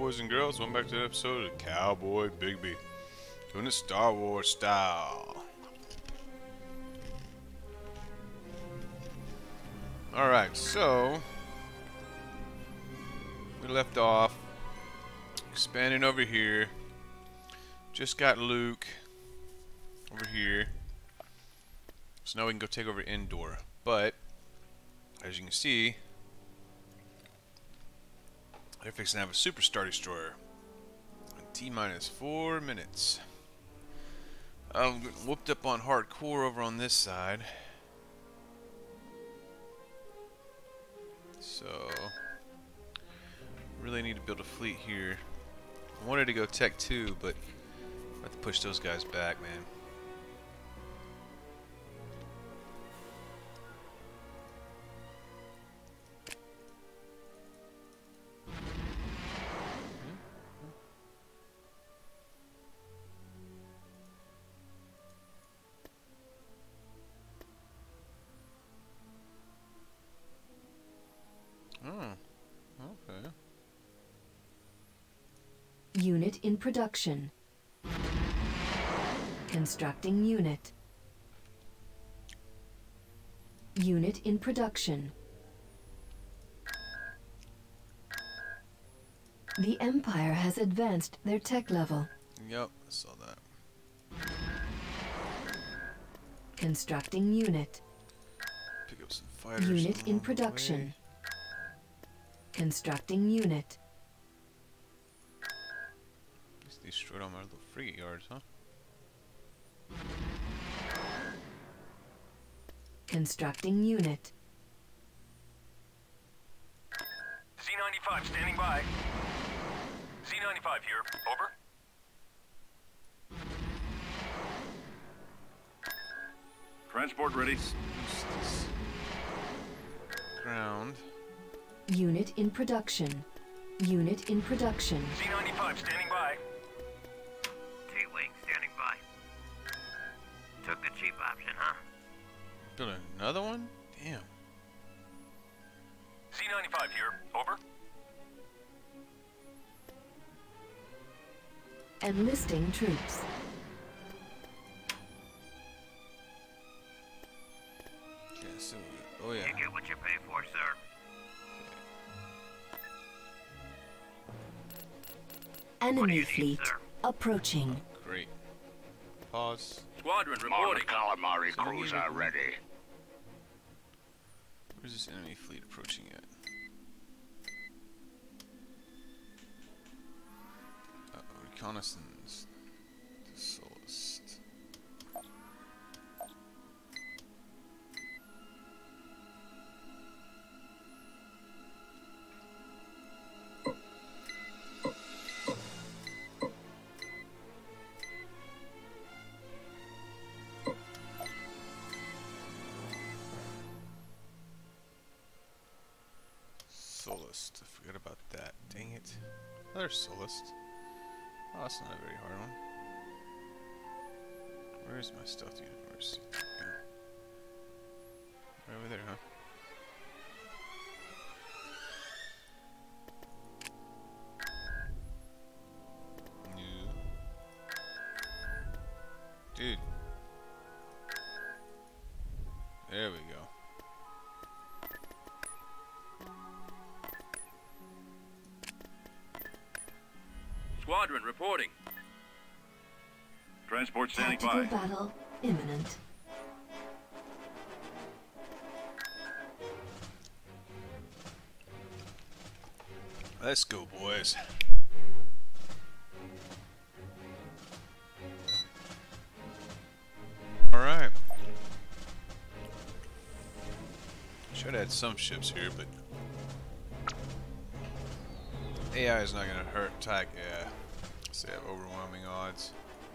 boys and girls? Welcome back to the episode of Cowboy Bigby. Doing it Star Wars style. Alright, so we left off expanding over here. Just got Luke over here. So now we can go take over Endor. But as you can see, they're fixing to have a Super Star Destroyer in T-minus 4 minutes. I'm getting whooped up on hardcore over on this side. So really need to build a fleet here. I wanted to go Tech 2, but I have to push those guys back, man. Okay. Unit in production. Constructing unit. Unit in production. The Empire has advanced their tech level. Yep, I saw that. Constructing unit. Pick up some fighters. Unit in along the production. way. Constructing unit. Just destroyed all my little frigate yards, huh? Constructing unit. Z-95 standing by. Z-95 here. Over. Transport ready. Use this ground. Unit in production. Unit in production. Z-95 standing by. T-Wing standing by. Took the cheap option, huh? Build another one? Damn. Z-95 here. Over. Enlisting troops. Okay, so oh yeah. You get what you pay for, sir. What do Enemy you need, fleet sir? approaching. Great. Pause. Squadron Model reporting. calamari So we cruiser need- ready. Where's this enemy fleet approaching at? Reconnaissance to Solist. Solist. I forgot about that. Dang it. There's Solist. Oh, that's not a very hard one. Where's my stealth universe? Yeah. Right over there, huh? No. Dude. There we go. Squadron reporting. Transport standing Tactical by. battle imminent. Let's go, boys. Alright. Should have had some ships here, but AI is not going to hurt attack. Yeah. So they have overwhelming odds.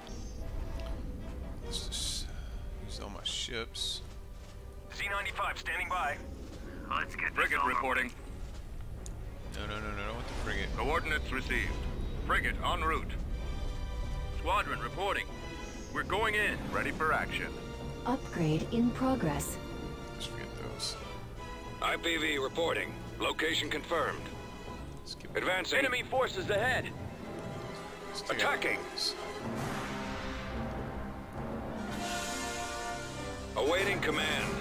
Let's just use all my ships. Z-95 standing by. Let's get this Frigate over. reporting. No, I don't want the frigate. Coordinates received. Frigate en route. Squadron reporting. We're going in. Ready for action. Upgrade in progress. Just forget those. IPV reporting. Location confirmed. Let's keep Advancing. Enemy forces ahead. let's take Attacking. out these. Awaiting command.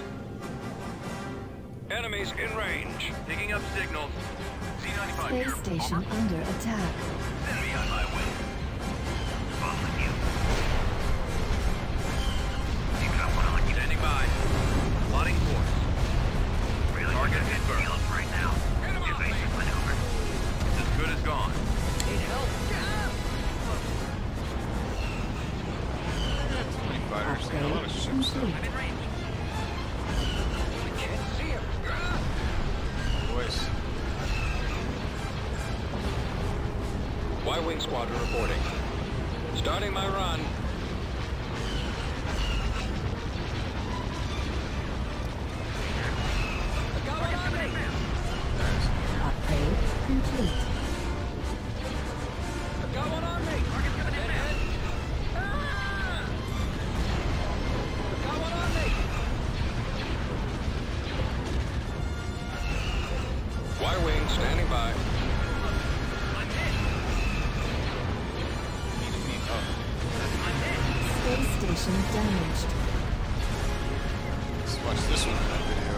Enemies in range. Picking up signals. Z95 Space here. station Over. under attack. Send me on my way. Following you. You got one on you. Standing by. Plotting force. Really Target good confirmed. deals right now. Evasive maneuver. It's as good as gone. Need help? 20 fighters and a lot of ships though. I'm in range. We can't see him. Boys. Y-Wing Squadron reporting. Starting my run. Upgrade complete. Got one on me. Head. Ah! Got one on me. Y-Wing standing by. Space station damaged. Let's watch this one in that video.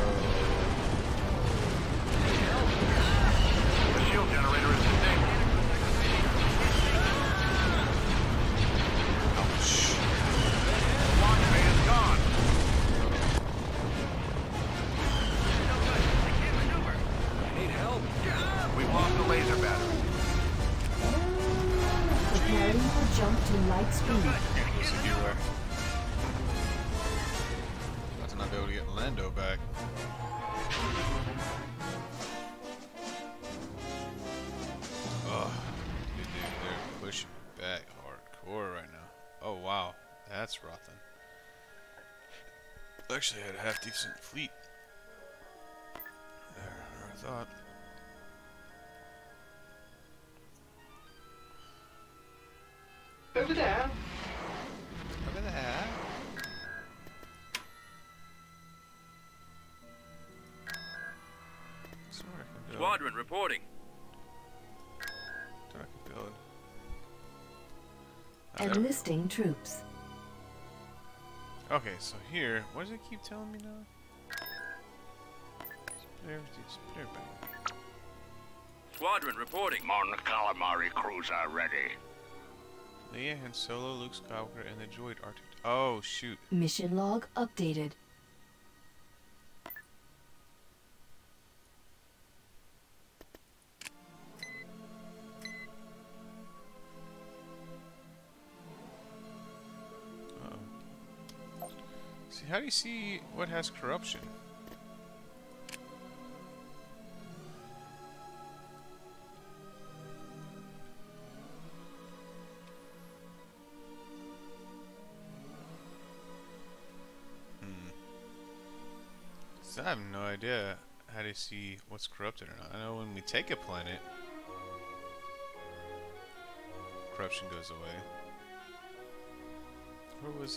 The shield generator is disable. Ouch. Launch bay is gone. I need help. We've lost the laser battery. Preparing for jump to light speed. There's a healer. About to not be able to get Lando back. Oh, dude, they're pushing back hardcore right now. Oh wow, that's Rothan. Actually had a half decent fleet. There, I thought. Over there. Over there. That's what I can build. Squadron reporting. That's what I can build. I don't- Enlisting troops. Okay, so here, what does it keep telling me now? Split everything. Squadron reporting. Mon calamari crews are ready. Leia, Han Solo, Luke Skywalker, and the droid R2. Oh shoot! Mission log updated. Uh-oh. See, how do you see what has corruption? So I have no idea how to see what's corrupted or not. I know when we take a planet, corruption goes away. Where was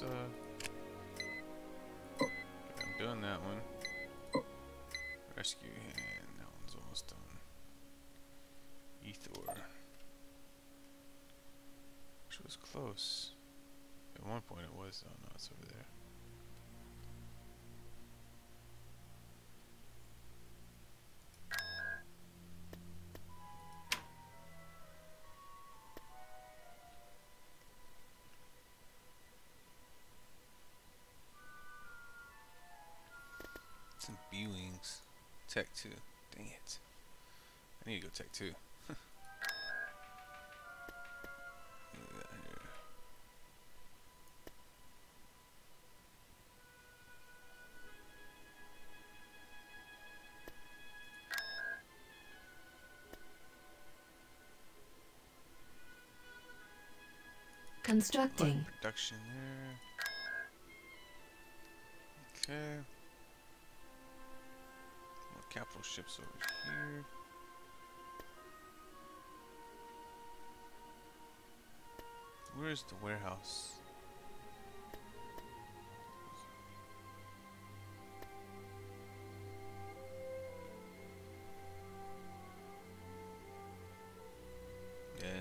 okay, I'm doing that one. Rescue hand, that one's almost done. Ethor. Which was close. At one point it was, oh no, it's over there. Some B-Wings. Tech 2. Dang it. I need to go Tech 2. Constructing. Production there. Okay. More capital ships over here. Where's the warehouse?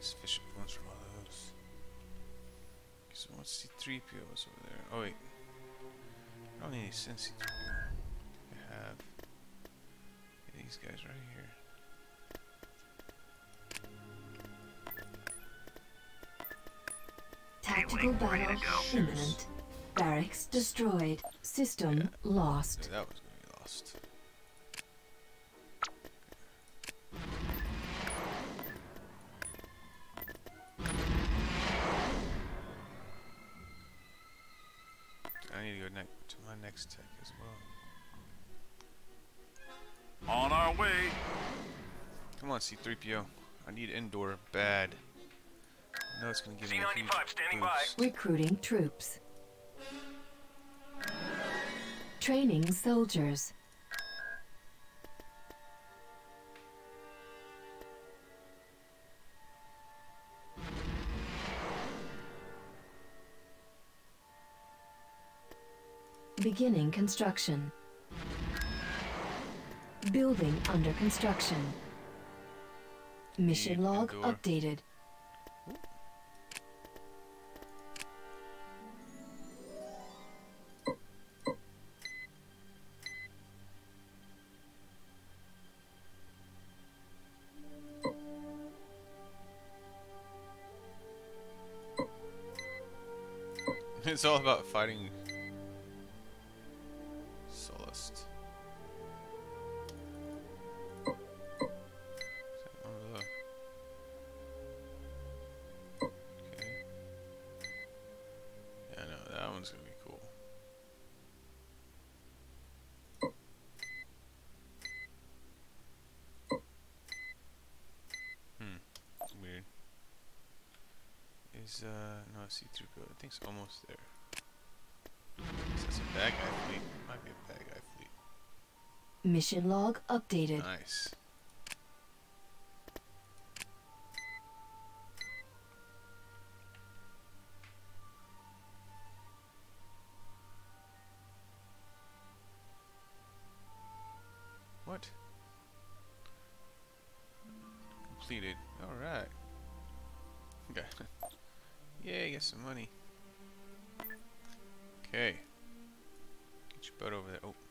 sufficient bones from all those. So let's see, C-3PO's over there. Oh wait, I don't need any sense C-3PO. I have these guys right here. Tactical battle imminent. Barracks destroyed. System lost. That was gonna be lost. I need to go to my next tech as well. On our way. Come on, C-3PO. I need Endor bad. I know it's gonna give me a huge C-95 standing by. boost. Recruiting troops. Training soldiers. Beginning construction. Building under construction. Mission log Endor. updated. It's all about fighting Sullust. Okay. Yeah, I know, that one's gonna be cool. Weird. Is no, C-3PO, I think it's almost there. That's a bad guy fleet. Might be a bad guy fleet. Mission log updated. Nice. What? Completed. Alright. Okay. Yay, get some money. Okay. Get your butt over there. Oh.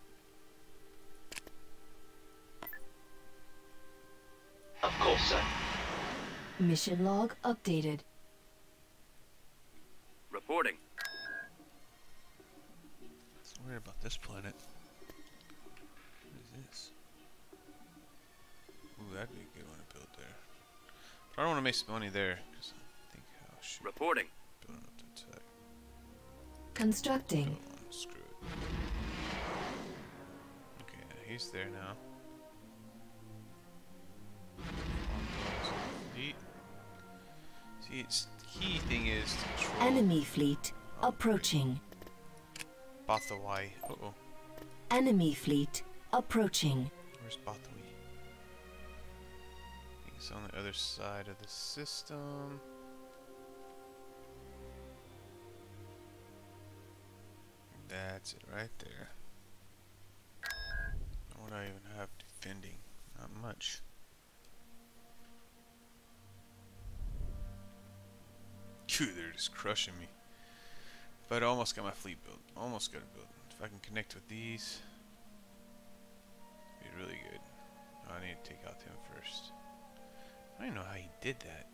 Of course, sir. Mission log updated. Reporting. So worried about this planet. What is this? Ooh, that'd be a good one to build there. But I don't want to make some money there, because I think I'll shoot. Reporting. Building up the tech. Constructing. Build one, screw it. Okay, he's there now. Fleet. See, it's the key thing is to control Enemy fleet approaching. Bathawai. Uh-oh. Enemy fleet approaching. Where's Bathawai? It's on the other side of the system. That's it right there. What do I even have defending? Not much. Phew, they're just crushing me. But I almost got my fleet built. Almost got it built. If I can connect with these, it'd be really good. Oh, I need to take out him first. I don't even know how he did that.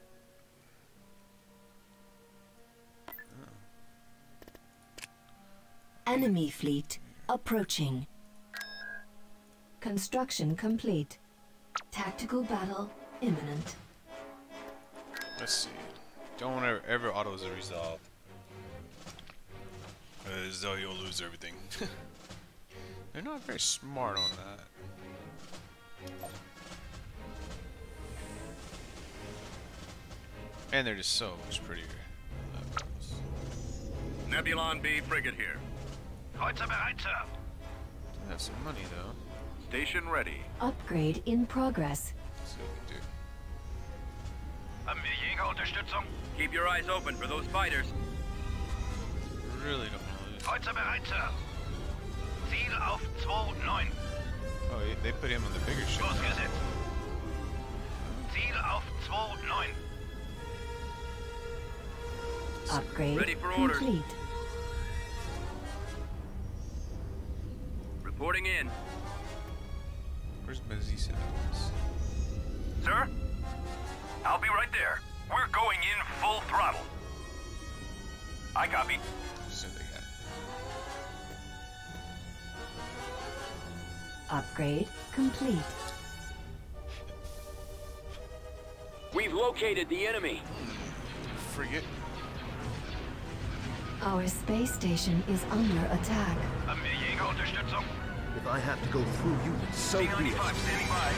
Enemy fleet approaching. Construction complete. Tactical battle imminent. Let's see. Don't ever autos are resolved. As though you'll lose everything. They're not very smart on that. And they're just so much prettier. Nebulon B frigate here. Kreuzer bereit, sir. Have some money though. Station ready. Upgrade in progress. Let's see what we can do. Haben wir Jägerunterstützung? Keep your eyes open for those fighters. Really don't want to lose. Kreuzer bereit, sir. Ziel auf 2-9. Oh, they put him on the bigger ship. Losgesetzt. Ziel auf 2-9. Upgrade Ready for orders. complete. Reporting in. Where's my Z7? Sir? I'll be right there. We're going in full throttle. I copy. So they got Upgrade complete. We've located the enemy. frigate. Our space station is under attack. Unterstützung. If I have to go through units, so be it. B-95 standing by.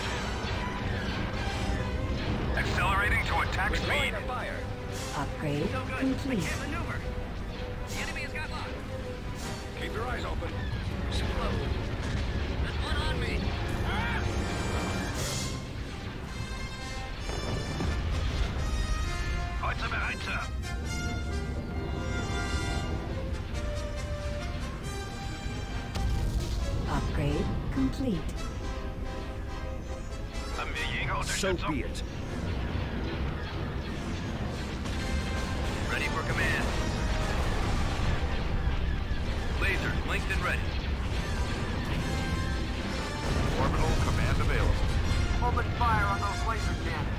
Accelerating to attack speed. Upgrade complete. Maneuver. The enemy has got locked. Keep your eyes open. There's one on me. Heute bereit, Sir. Upgrade complete. Haben wir So Jägerunterstützung? be it. Ready for command. Lasers linked and ready. Orbital command available. Open fire on those laser cannons.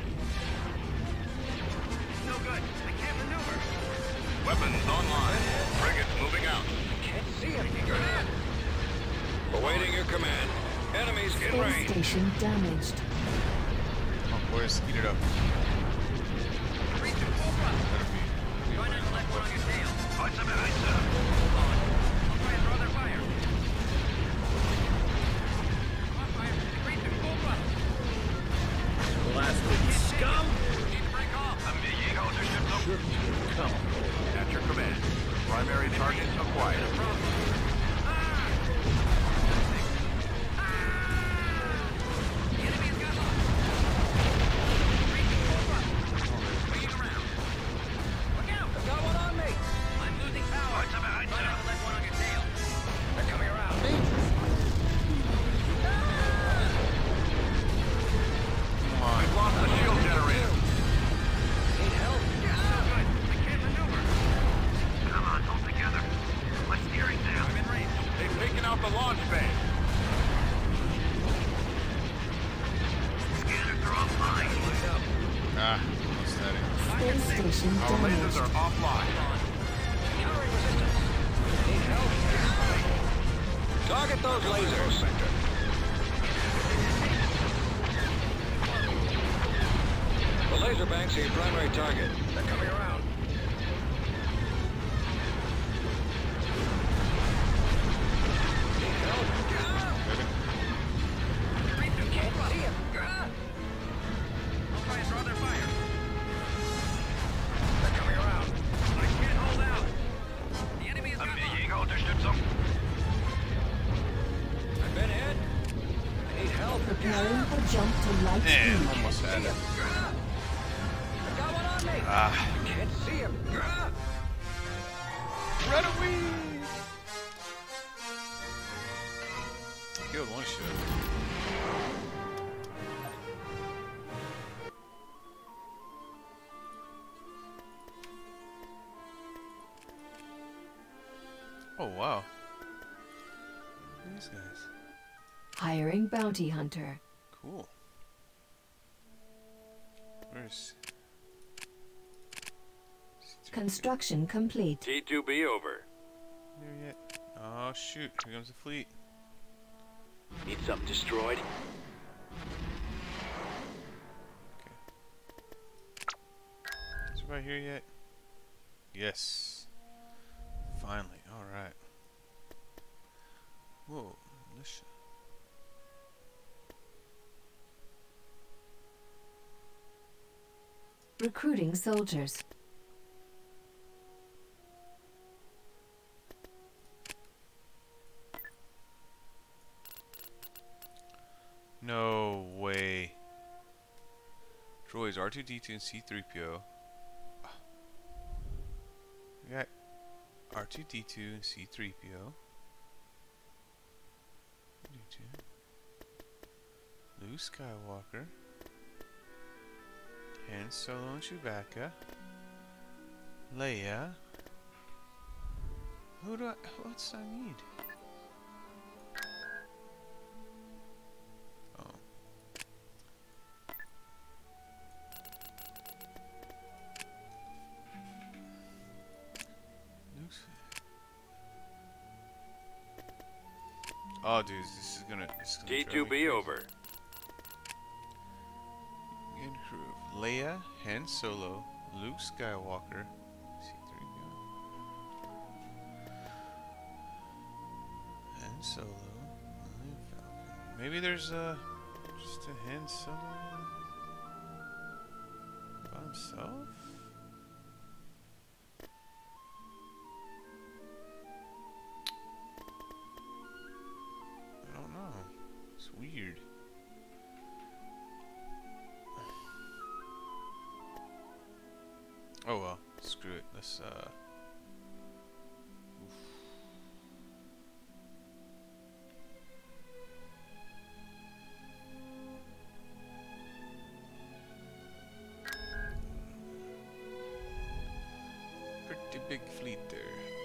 No good. I can't maneuver. Weapons online. Frigates moving out. Can't see him. Grenade. Awaiting your command. Enemies in Space range. station damaged. Come on, boys, speed it up. Reach to full throttle. Better be. Try not to let one on your tail. Heute bereit, Sir. I'll try and draw their fire. Crossfire. Reach to full throttle. Blasted scum! Need to break off. Haben wir Jägerunterstützung? Come. At your command. Primary target acquired. The enemy has got locked. Reach to full throttle. Swinging around. Look out! I've got one on me. I'm losing power. Heute bereit, Try Sir. not to let one on your tail. They're coming around. Come on. We've lost the shield generator. Need help? No good. I can't maneuver. Come on, hold together. My steering down. I'm in range. They've taken out the launch bay. Scanners are offline. Ah, almost had it. Space station Our lasers damaged. are offline. Countering resistance. Need help? Target those lasers. The laser banks are your primary target. They're coming around. Need help? Can't see him. I'll try and draw their fire. They're coming around. I can't hold out. The enemy has got Haben wir locked. Jägerunterstützung? I've been hit. I need help. Preparing for jump to light Damn, speed. almost had it. I've got one on me. Ah. Can't see him. Run away! Killed one ship. Oh wow. These guys. Hiring bounty hunter. Cool. Where's Construction complete. T2B over. there yet? Oh shoot, here comes the fleet. Need something destroyed? Okay. Is it right here yet? Yes. Finally, alright. Whoa, this Recruiting soldiers. No way. Droids R2D2 and C3PO. We got R2D2 and C3PO. Luke Skywalker. Han Solo and Chewbacca. Leia. What's I need? Oh. Oh, dude, this is gonna drive me T2B crazy. over. And crew of Leia, Han Solo, Luke Skywalker, C-3PO, Han Solo, Millennium Falcon. Maybe there's just a Han Solo by himself. I don't know. It's weird. Oh well, screw it. Let's oof. Pretty big fleet there.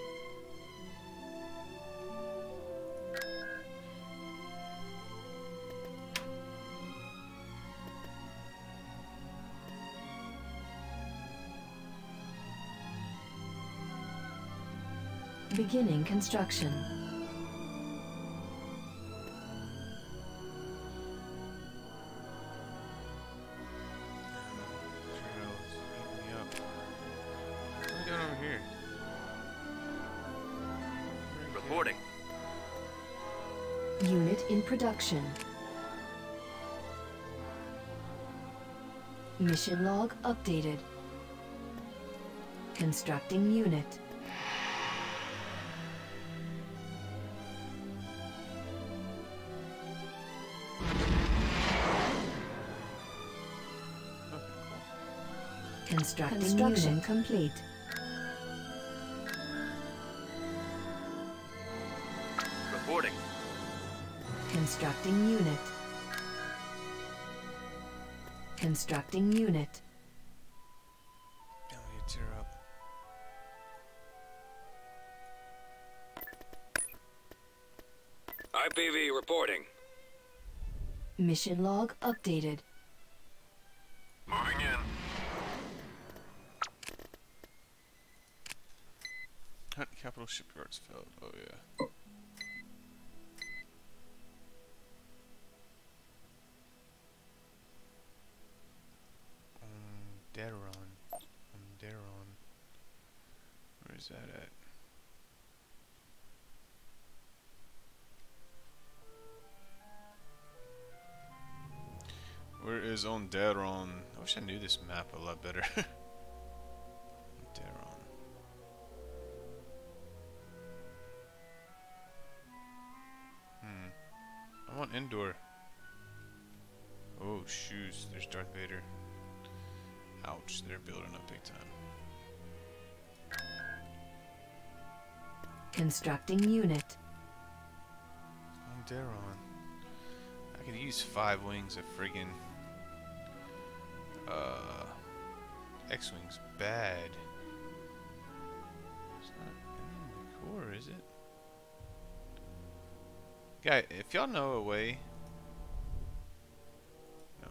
Beginning construction. Trails, eat me up. What are we doing over here? Reporting. Unit in production. Mission log updated. Constructing unit. Construction complete. Reporting. Constructing unit. Constructing unit. Now we get tear up. IPV reporting. Mission log updated. Moving in. Hunt capital shipyards failed. Oh yeah. Daron. Daron. Where is that at? Where is on Daron? I wish I knew this map a lot better. Daron. I want Endor. Oh, shoes. There's Darth Vader. Ouch, they're building up big time. Constructing unit. On Daron. I could use 5 wings of friggin' X-Wing's bad. It's not in the core, is it? Guy, if y'all know a way, no,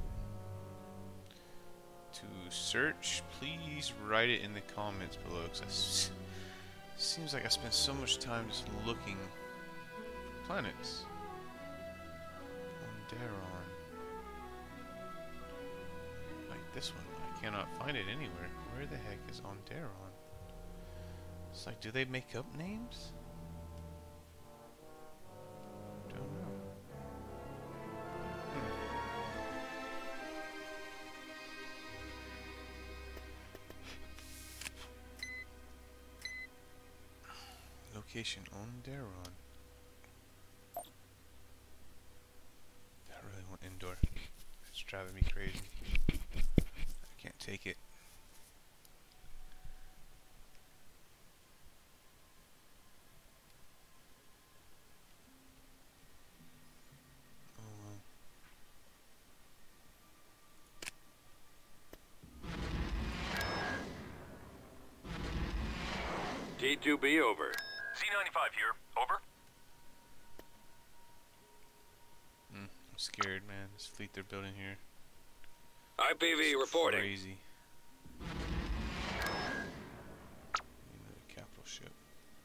to search, please write it in the comments below. Cause it seems like I spend so much time just looking for planets. On Daron, like this one, I cannot find it anywhere. Where the heck is on Daron? It's like, do they make up names? Don't know. Location on Daron. I really want Endor. It's driving me crazy. I can't take it. Oh well. G2B over. C95 here. Over. I'm scared, man. This fleet they're building here. IPV reporting. Crazy. Another capital ship.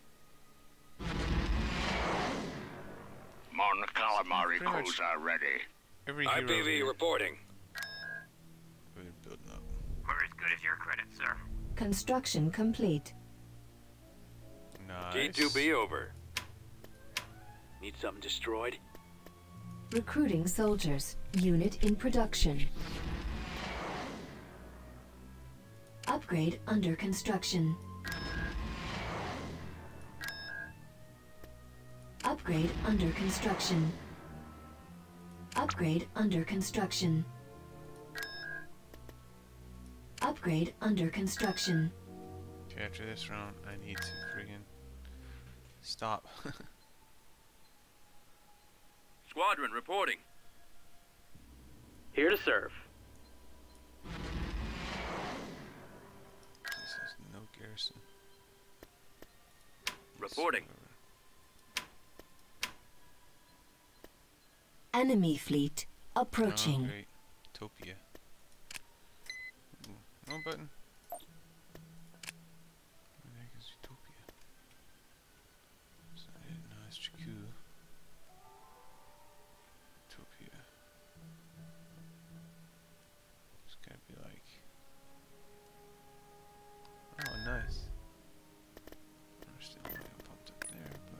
Mon calamari Pretty much crews are ready. Every hero IPV here, reporting. they're building up. We're as good as your credit, sir. Construction complete. Nice. G2B over. Need something destroyed? Recruiting soldiers. Unit in production. Upgrade under construction. Upgrade under construction. Upgrade under construction. Upgrade under construction. Okay, after this round, I need to friggin' stop. Squadron reporting. Here to serve. This is no garrison. Reporting. Enemy fleet Oh, approaching. great. Topia. Ooh, wrong button. Where the heck is Utopia? Is that it? No, it's Jakku. Utopia. It's gotta be like. Oh, nice. I understand why it popped up there, but.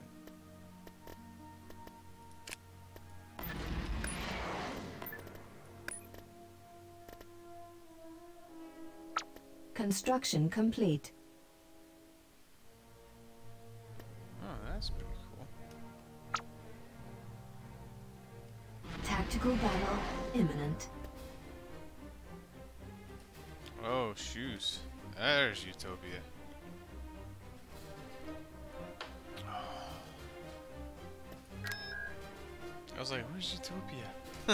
Construction complete. Oh, that's pretty cool. Tactical battle imminent. Oh, shoes. There's Utopia. I was like, where's Utopia?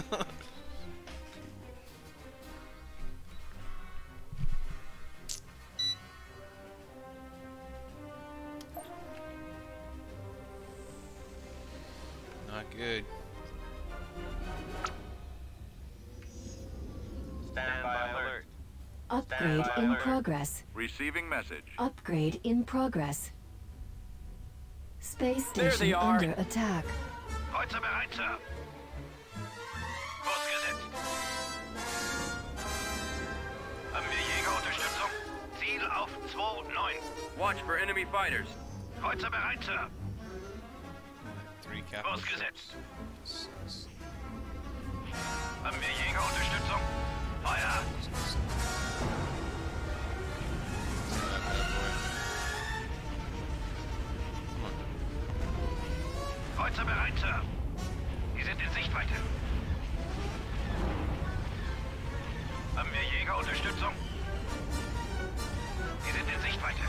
Not good. Standby alert. Upgrade in alert. progress. Receiving message. Upgrade in progress. Space There they station are. under attack. Kreuzer bereit, Sir. Ausgesetzt. Haben wir Jägerunterstützung? Ziel auf 2-9. Watch for enemy fighters. Kreuzer bereit, Sir. 3 capital Ausgesetzt. ships. Sucks. Haben wir Jägerunterstützung? Feuer. That bad boy. Come on. Kreuzer bereit, Sir. Die sind in Sichtweite. Haben wir Jägerunterstützung? Die sind in Sichtweite.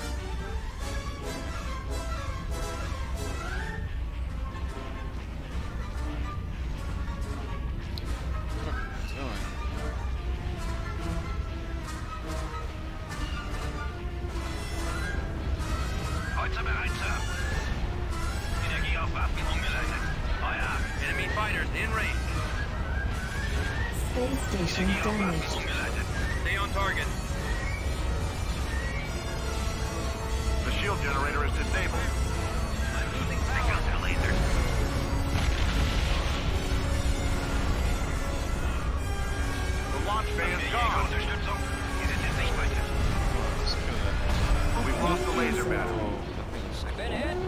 What are you doing? Kreuzer bereit, Sir. Energie auf Waffen umgeleitet. Feuer. Enemy fighters in range. Space station Energie auf Waffen damaged. umgeleitet. Stay on target. The shield generator is disabled. I'm losing power. Take out their lasers. The launch bay is gone. Unterstützung. Die sind in Sichtweite. Let's kill that. We've lost the laser battle. Oh, that thing was I've been hit.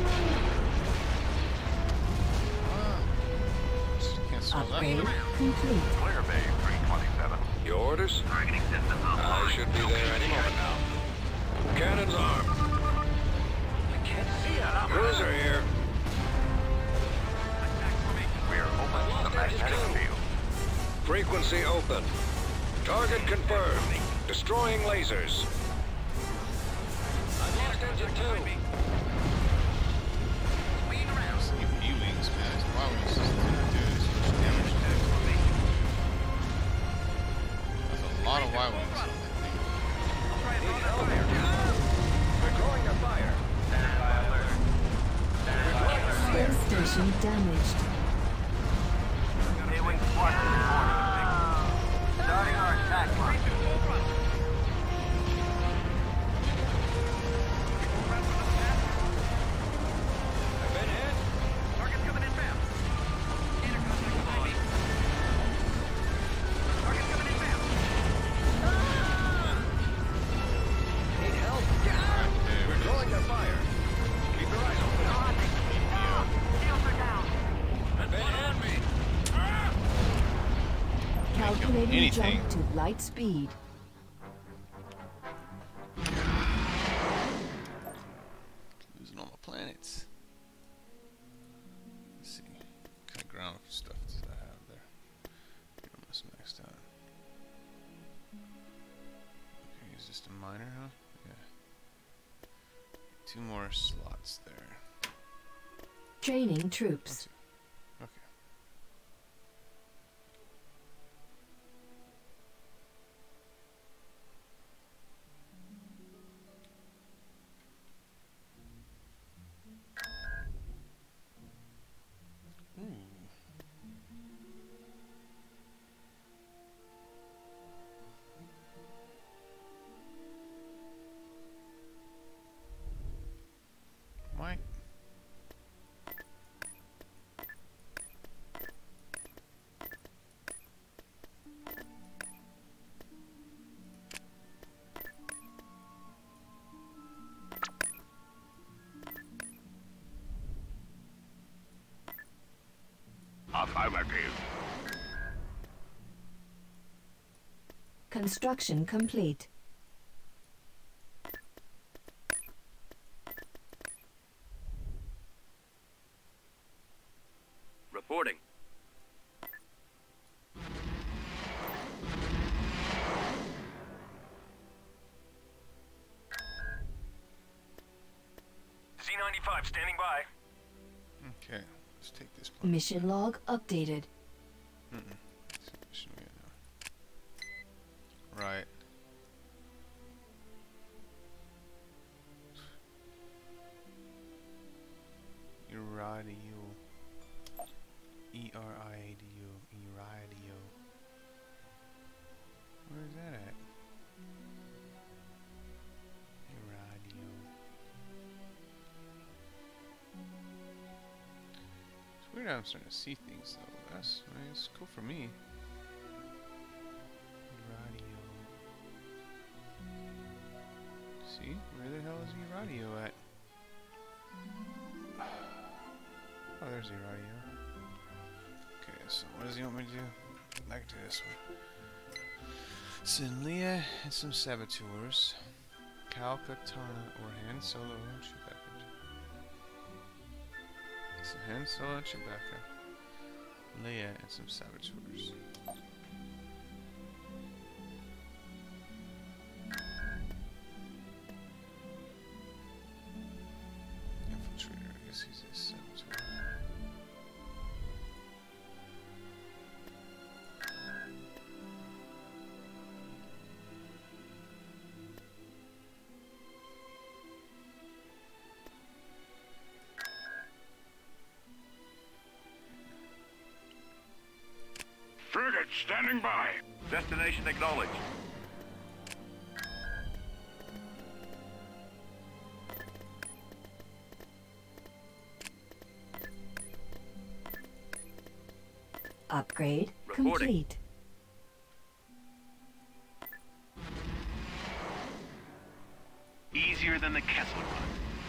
cancel that. Upgrade complete. Clear Bay 327. Your orders? Targeting system I offline. should be there any moment now. Cannons armed. I can't see it. Cruiser here. We are open to the magnetic field. Frequency open. Target confirmed. Destroying lasers. I've lost engine 2. These E-wings, man. These Y-wings just didn't do as much damage to it. There's a lot of Y-wings on that thing. Need help here. We're going to fire. transmission damaged. A-Wing squadron reporting. Starting our attack line. I've been hit. Target's coming in fast. Gator contact behind me. Target's coming in fast. Need help? We're drawing their fire. Keep your eyes open. Shields are down. I've been hit. Me. Calculating Anything. jump to light speed. Losing all my planets. Let's see. What kind of ground stuff does I have there? Get almost maxed out. Okay, is this a miner, huh? Yeah. 2 more slots there. Training troops. Okay. Ooh. Why? Affirmative. Construction complete. Reporting. Z95 standing by. Okay, let's take this plan. Mission log updated. That's the mission we got now. Right. Eradio. E-R-I-A-D-O. Eradio. Where is that at? Eradio. It's weird how I'm starting to see things though. That's, I mean, it's cool for me. Radio. See? Where the hell is radio at? Oh, there's the radio. Okay, so what does he want me to do? Back to this one. Send Leia and some saboteurs. Cal Katana or Han Solo and Chewbacca. So Han Solo and Chewbacca. Leia and some saboteurs. Infiltrator, I guess he's a saboteur. Frigate standing by. Destination acknowledged. Upgrade Reporting. complete. Easier than the Kessel Run.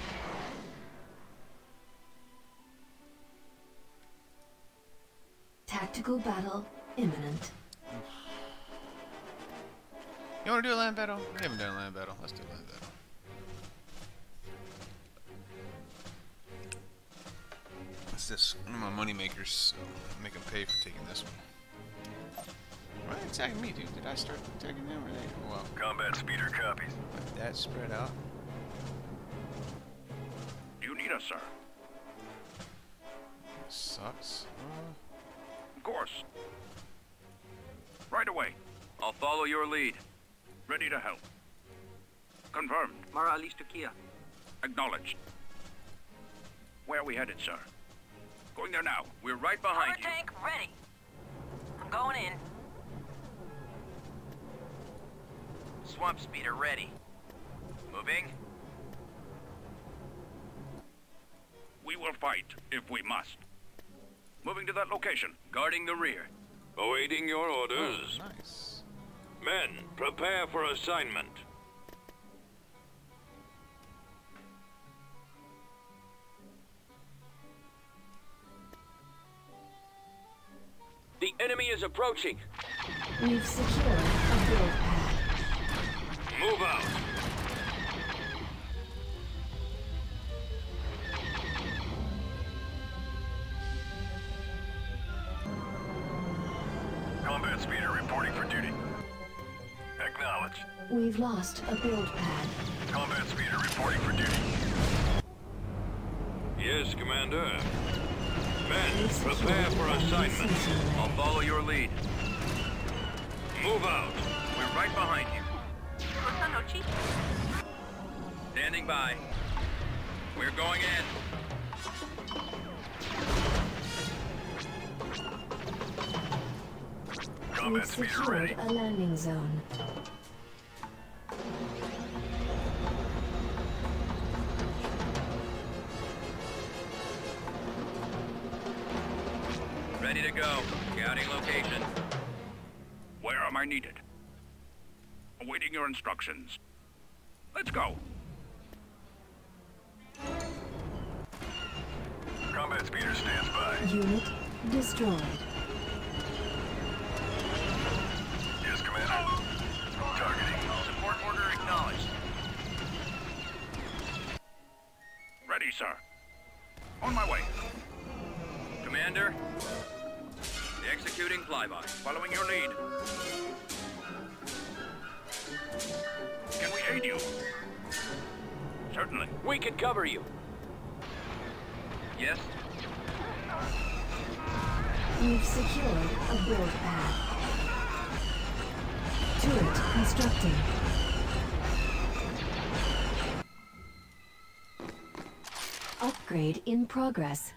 Tactical battle imminent. You wanna do a land battle? We haven't done a land battle. Let's do a land battle. It's this one of my money makers, so make them pay for taking this one. Why are they attacking me, dude? Did I start attacking them or they? Wow. Combat speeder copies. Let that spread out. Do you need us, sir? Sucks. Of course. Right away. I'll follow your lead. Ready to help. Confirmed. Mara Alice to Kia. Acknowledged. Where are we headed, sir? Going there now. We're right behind you. Tank ready. I'm going in. Swamp speeder ready. Moving. We will fight if we must. Moving to that location. Guarding the rear. Awaiting your orders. Oh, nice. Men, prepare for assignment. The enemy is approaching. We've secured a build pad. Move out. Combat speeder reporting for duty. Acknowledged. We've lost a build pad. Combat speeder reporting for duty. Yes, Commander. Men, We've prepare secured for enemy assignment. sentinel. I'll follow your lead. Move out. We're right behind you. Standing by. We're going in. Combat We've speeder secured ready. a landing zone. Ready to go. Scouting location. Where am I needed? Awaiting your instructions. Let's go. Combat speeder stands by. Unit destroyed. Yes, Commander. Targeting. Support order acknowledged. Ready, sir. On my way. Commander. Executing flyby. Following your lead. Can we aid you? Certainly. We can cover you. Yes. We've secured a build pad. Turret constructing. Upgrade in progress.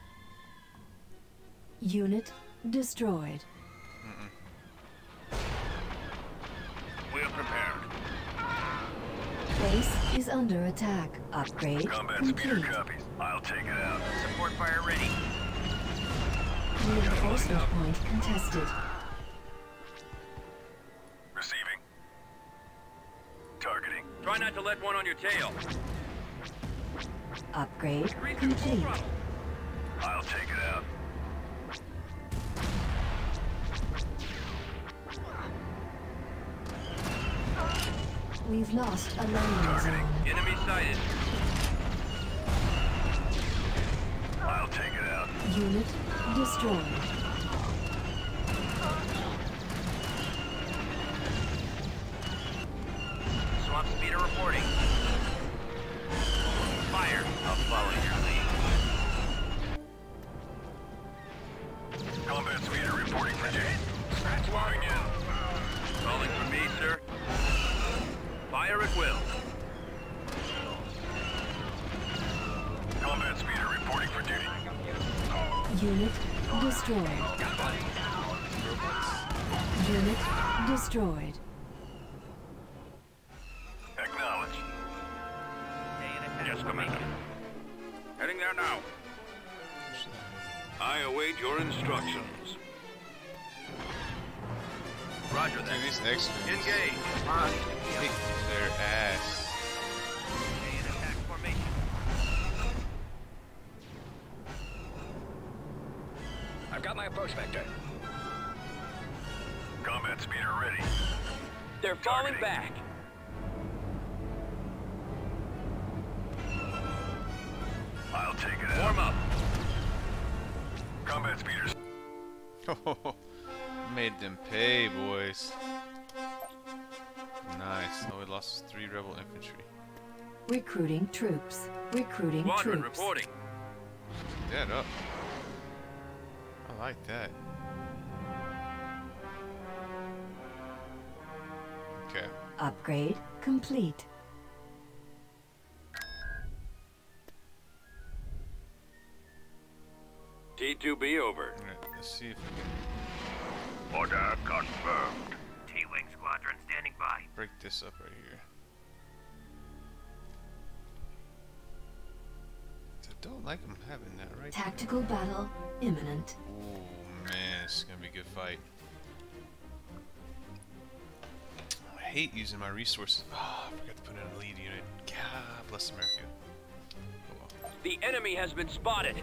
Unit destroyed. We're prepared. Base is under attack. Upgrade Combat speeder complete. copies. I'll take it out. Support fire ready. Reinforcement point contested. Receiving. Targeting. Try not to let one on your tail. Upgrade 3-2 full complete. throttle. I'll take it out. We've lost a landing zone. Enemy sighted. I'll take it out. Unit destroyed. Swamp speeder reporting. Fire. I'll follow your lead. Combat speeder reporting for duty. Moving in. Calling for me, sir. Fire at will. Combat speeder reporting for duty. Unit destroyed. Unit destroyed. Acknowledged. Yes, Commander. Heading there now. I await your instructions. Roger Dude, that. these extras Engage. kick their ass. Stay in attack formation. I've got my approach vector. Combat speeder ready. They're falling back. I'll take it Warm out. up. Combat speeders. Made them pay, boys. Nice. Oh, we lost 3 rebel infantry. Recruiting troops. Recruiting Squadron troops. reporting. Keep that up. I like that. Okay. Upgrade complete. T2 T2B over. Alright, let's see if we can Order confirmed. T-Wing Squadron standing by. break this up right here. I don't like them having that right Tactical battle imminent. there. Ooh, man, this is gonna be a good fight. I hate using my resources. Ah, I forgot to put in a lead unit. God bless America. Oh well. The enemy has been spotted.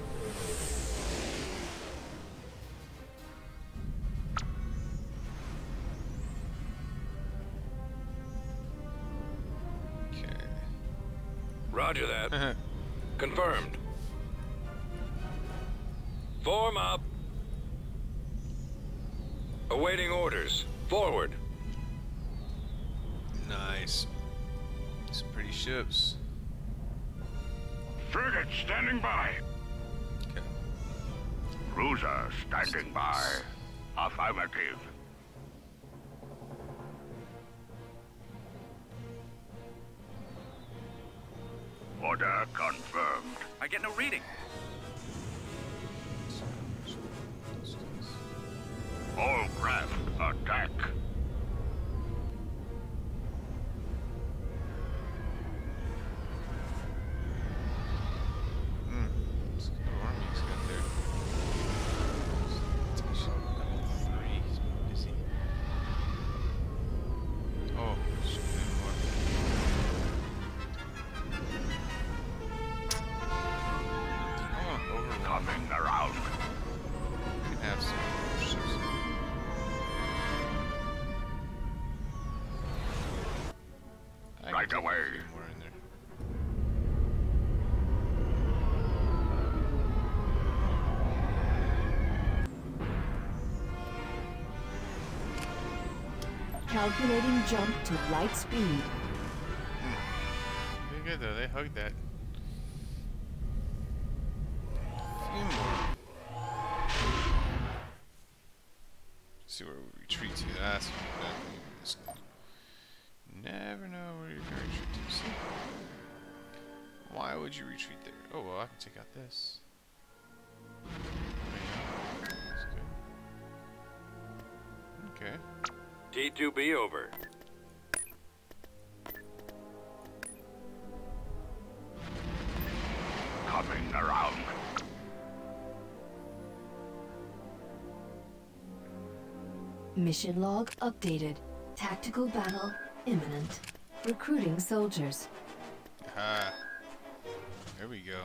Okay. Roger that. Confirmed. Form up. Awaiting orders. Forward. Nice. Some pretty ships. Frigate standing by. Okay. Cruiser standing by. Affirmative. Order confirmed. I get no reading. All craft attack. Let's go to army he's got there. Level 3, he's busy. Oh, should be more. Oh, overrun. Coming around. We can have some ships. I can Right take a away. few more in there. Calculating jump to light speed. Pretty good though, they hugged that. Few more. See where we retreat to. That's what that means. Never know where you're gonna retreat to. See? Why would you retreat there? Oh well, I can take out this. That's good. Okay. T2B over. Coming around. Mission log updated. Tactical battle imminent. Recruiting soldiers. Ah. There we go.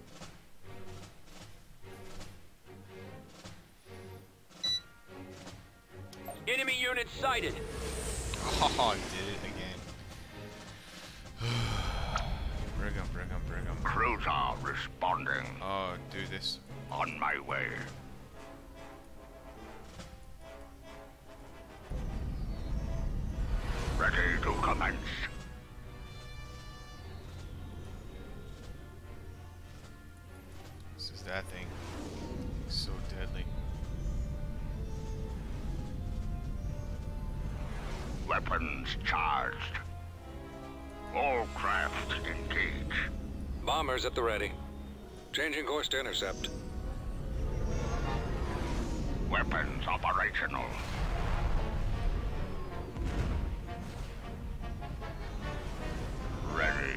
Enemy unit sighted. Oh, I did it again. Bring 'em, bring 'em, bring 'em. Cruiser responding. Oh, do this. On my way. Ready to commence. This is that thing. It's so deadly. Weapons charged. All craft engage. Bombers at the ready. Changing course to intercept. Weapons operational. Ready.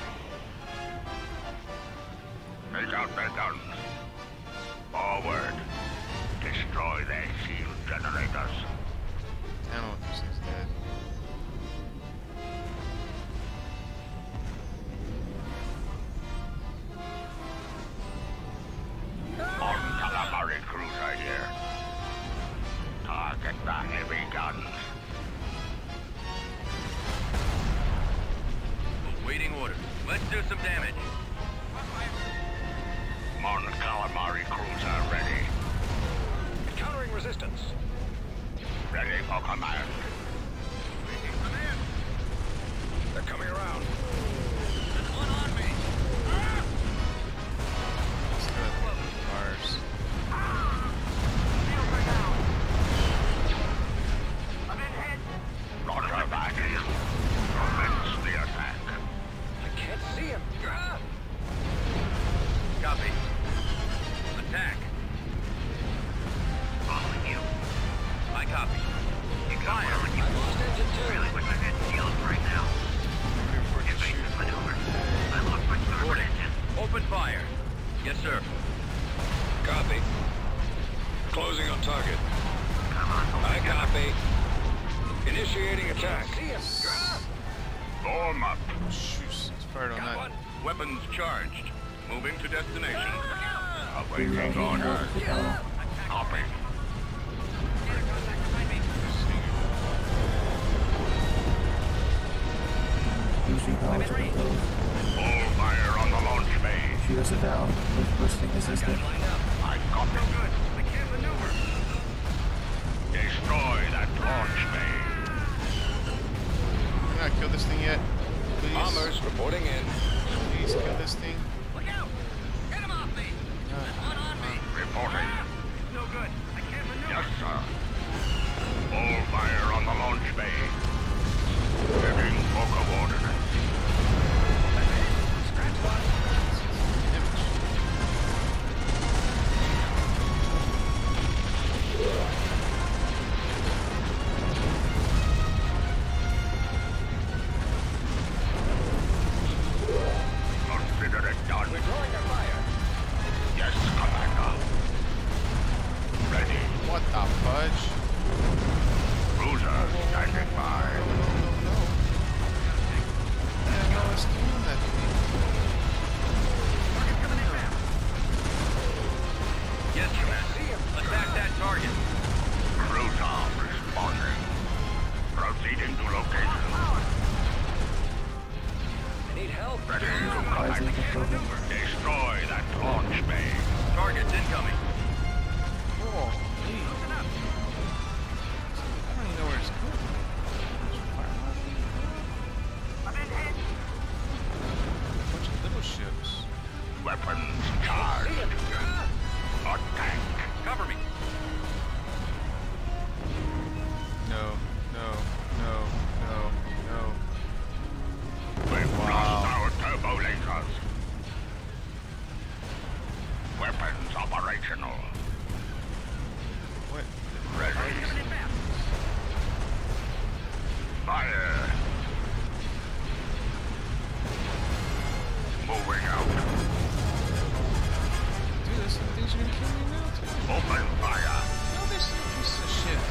Take out their guns. Forward. Destroy their shield generators. I don't know what this is dead. On calamari cruiser here. Target the heavy guns. Awaiting orders. Let's do some damage. Mon calamari cruiser ready. Countering resistance. Ready for command. They're coming around. There's one on me. Let's go with bars. Roger that. Commence the attack. I can't see him. Copy. Attack. Awaiting attack. Form up. Shoot, it's fired on Got that. one. Weapons charged. Moving to destination. Awaiting orders. Copy. Using power to propel. Full fire on the launch bay. Shields are down with bursting assistant. I copy. Good. I can't maneuver. Destroy that launch bay. Can I kill this thing yet? Please. Bombers reporting in. Please kill this thing. Look out! Get him off me! One on me! Reporting. It's no good. I can't maneuver. Yes, sir. Full fire on the launch bay. Giving book of orders. Consider it done. Drawing our fire. Yes, Commander. Ready. What the fudge? Cruiser standing by. No. Yeah, no, it's doing that thing. Yes, sir. Attack that target. Cruiser responding. Proceeding to location. I need help. Ready to Rising connect. to program. Destroy that launch bay. Target's incoming. Oh, gee. I don't even know where it's going. I'm in hit. A bunch of little ships. Weapons charged. Attack. Cover me. No. We've Wow. lost our turbo lasers. Weapons operational. What? Ready. Fire. Moving out. Dude, this thing's gonna kill me now, too. Open fire. No, this is a piece of shit.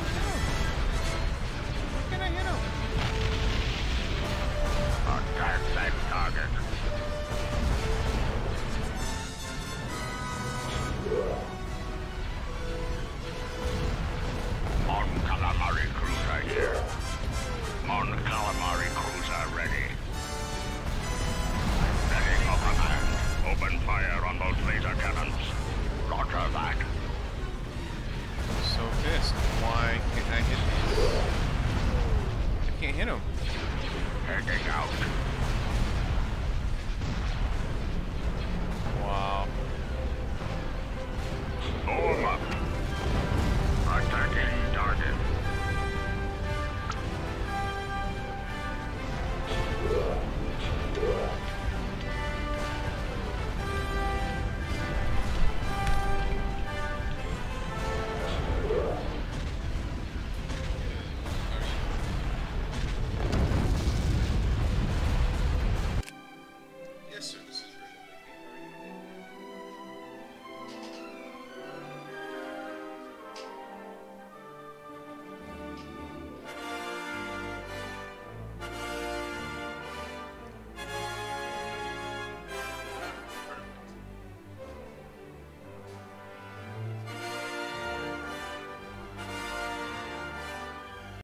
Why can't I hit him? Attack that target. Mon Calamari cruiser here. Mon Calamari cruiser ready. Setting up command. Open fire on those laser cannons. Roger that. So pissed. Why can't I hit him? I can't hit him. Heading out.